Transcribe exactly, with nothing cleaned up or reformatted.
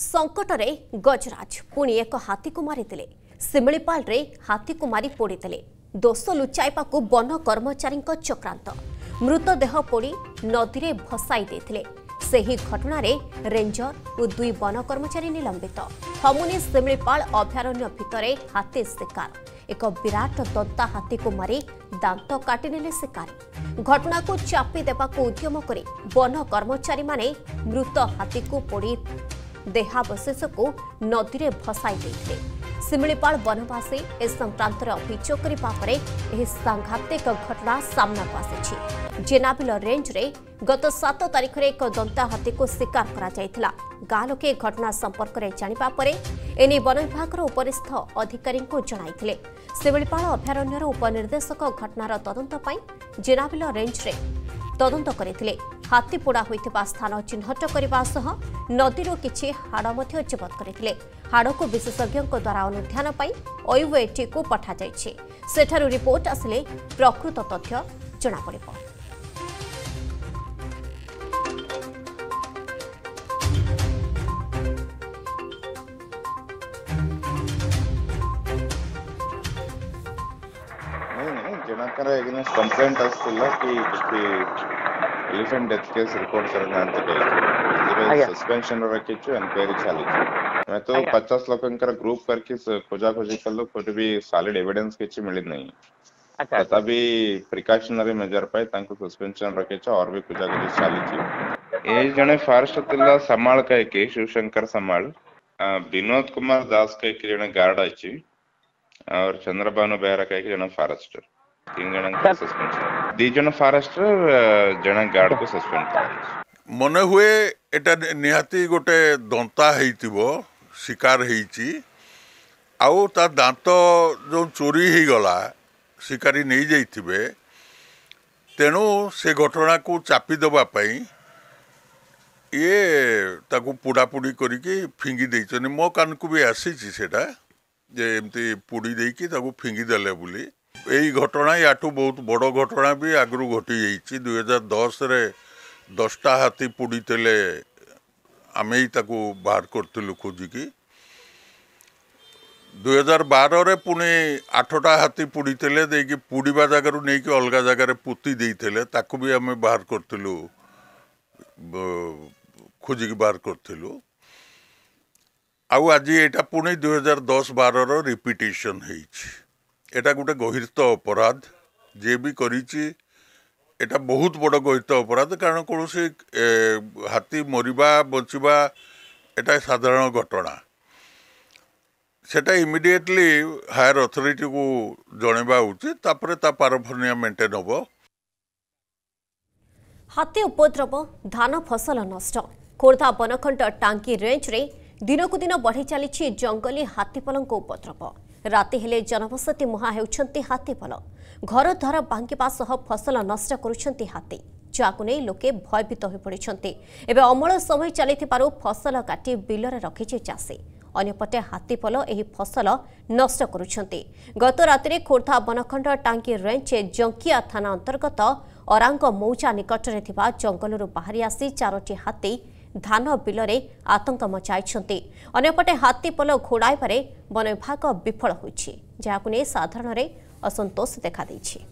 संकटरे गजराज पुणी एक हाथी को मारिथिले सिमिलीपाल रे हाथी को मारी पोड़ीथिले दोष लुचाइबा को वन कर्मचारी चक्रांत मृतदेह पोड़ी नदी रे भसाई देथिले सेही घटना रे रेंजर और दुई वन कर्मचारी निलंबित हमुनी सिमिलीपाल अभयारण्य भितरे हाथी शिकार एक विराट दंता हाथी को मारी दांत काटिनेले शिकारी घटना को चापी देवा को उद्यम करी वन कर्मचारी माने मृत हाथी को पोड़ी देहावशेष को नदी रे भसाई देथिले सिमिलीपाल वनवासी ए संक्रांत अभियोग करने सांघातिक घटना सामना को आसी जेनाबिल रेंज रे गत सात तारीख रे एक दंता हाथी को शिकार करा जायथिला गाँ लोके घटना संपर्क रे जानिबा परे एनी वन विभाग उपरिस्थ अधिकारी को जणाइथिले सिमिलीपाल अभयारण्यर उपनिर्देशक घटनार तदंत पई जेनाबिल रेंज रे तदंत करथिले हाथी पोड़ा होइथिबा स्थान चिन्हट करबा सह नदीरो किछि हाड़ मध्य जबत करथिले हाड़ को विशेषज्ञों द्वारा अनुध्यान पई ओयूएटी को पठा जायछि सेठारु रिपोर्ट आसले प्रकृत तथ्य जणा पड़िबो। जनकर एगेंस्ट कंप्लेंट आसला कि किसी एलिफेंट डेथ केस रिपोर्ट करना सस्पेंशन रखी एनक्वायरी चली मैं तो पचास लोकंकर ग्रुप करके खोजा खोजी कलो कोई भी सॉलिड एविडेंस किछि मिली नहीं तथापि प्रिकॉशनरी मेजर पाए तांको सस्पेंशन रखे और भी खोजा खोजी चली ए जने फॉरेस्ट तिल्ला समाल का के शिवशंकर समाल विनोद कुमार दास का एक जने गार्ड अछि और चंद्रबानु बेहरा का एक जने फॉरेस्टर तीन जन को सस्पेंशन दी जन फॉरेस्टर जन गार्ड को सस्पेंड कर मन हुए एटा निहाती गोटे दंता हेइतिबो शिकार हेइची आउ ता दांत जो चोरी ही गला शिकारी नहीं जाइथिबे तेणु से घटना को चापी देबा पई ये ताकू पुड़ापुड़ी करके फिंगी देइछन मो कान को भी आसीची सेटा जे एमती पुड़ी देकी ताकू फिंगी देले बुली यही घटना याठू बहुत बड़ घटना भी आगु घटी जाइए दुई हजार दस रे दसटा हाथी पुड़ी तेले आमे ही ताकू बाहर करथिलु खोजिकी दुई हजार बारह रे पुणे आठटा हाथी पुड़ी तेले देकी पुड़ीबा जगार नहीं कि अलग जगार पुती देइथिले ताकू भी आमे बाहर करथिलु खोजिकी बाहर करथिलु आउ आज एटा पुणे दुई हजार दस बारह रो रिपिटेशन हेइछि एटा गोटे गहिरत अपराध जे भी करिछि एटा बहुत बड़ गहिरत अपराध कारण कौन से हाथी मरिबा बचिबा एटा साधारण घटना सेटा इमिडिएटली हायर अथॉरिटी को जणेबा उचित तापरे ता पारफर्निया मेंटेन होबो। हाथी उपद्रव धान फसल नष्ट खोर्धा बनखंड टांकी रेंज रे दिनकु दिन बढ़ी चली जंगली हाथीपलक उपद्रव राति हेले जनबसती मुहा हेउछंती हाथीपल घर द्वार भांगिबा सह फसल नष्ट करुछंती हाथी जाकु नै लोके भयभीत हो पड़िछंती एबे अमल समय चलिथिबारु फसल काटी बिलरे रखिछि चाषी अन्यपटे हाथीपल एही फसल नष्ट करुछंती गत रातिरे खोर्धा बनखंड टांकी रेंज जंकिया थाना अंतर्गत अरांग मौजा निकटरे थिबा जंगलरु बाहरी आसी चारोटी हाथी धान बिलरे आतंक मचाइछंती अन्यपटे हाथीपल घोड़ाइबारे वन विभाग विफल होइछि जाहाकु नै साधारण रे असंतोष देखा दैछि।